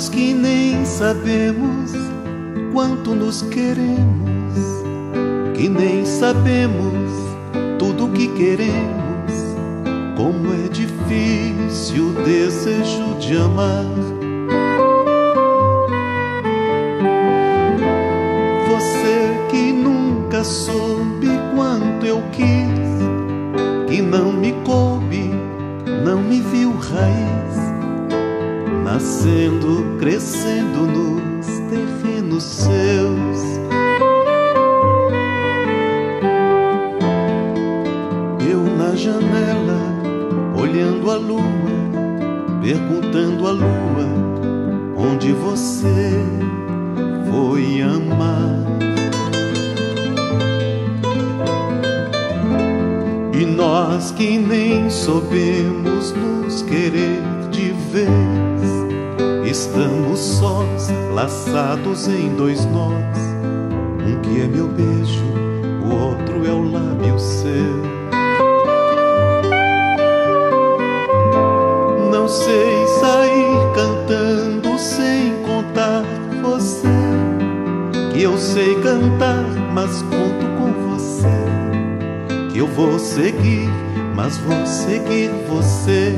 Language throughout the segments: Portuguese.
nós que nem sabemos quanto nos queremos, que nem sabemos tudo o que queremos. Como é difícil o desejo de amar. Você que nunca soube quanto eu quis, que não me coube, não me viu raiz, nascendo, crescendo nos terrenos seus. Eu na janela, olhando a lua, perguntando à lua onde você foi amar. E nós que nem soubemos nos querer de vez, estamos sós, laçados em dois nós. Um que é meu beijo, o outro é o lábio seu. Não sei sair cantando sem contar você, que eu sei cantar, mas conto com você. Que eu vou seguir, mas vou seguir você.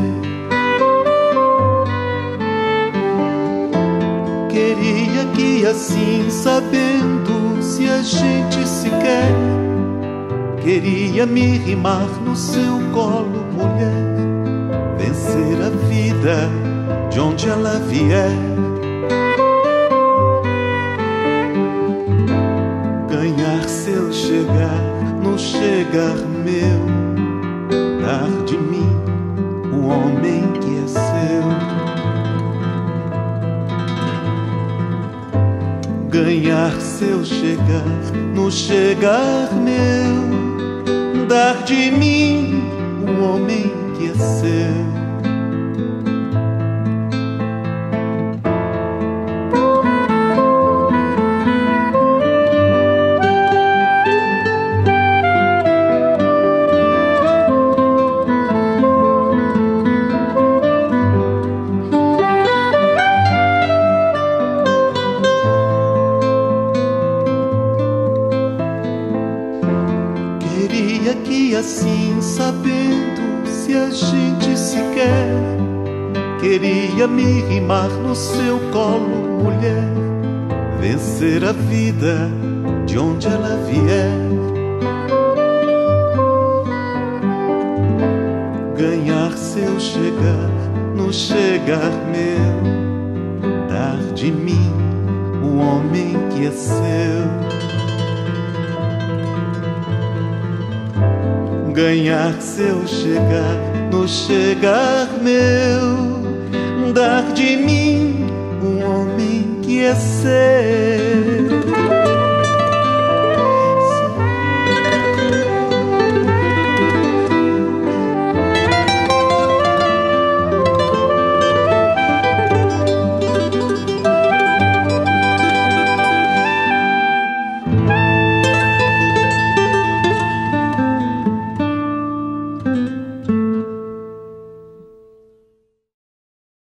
Queria que assim, sabendo se a gente se quer, queria me rimar no seu colo, mulher. Vencer a vida de onde ela vier. Ganhar seu chegar, no chegar meu. Dar de mim o homem que é seu. Ganhar seu chegar, no chegar meu. Dar de mim o homem que é seu. Queria que assim, sabendo se a gente se quer, queria me rimar no seu colo, mulher. Vencer a vida de onde ela vier. Ganhar seu chegar, no chegar meu. Dar de mim o homem que é seu. Ganhar seu chegar, no chegar meu. Dar de mim um homem que é seu.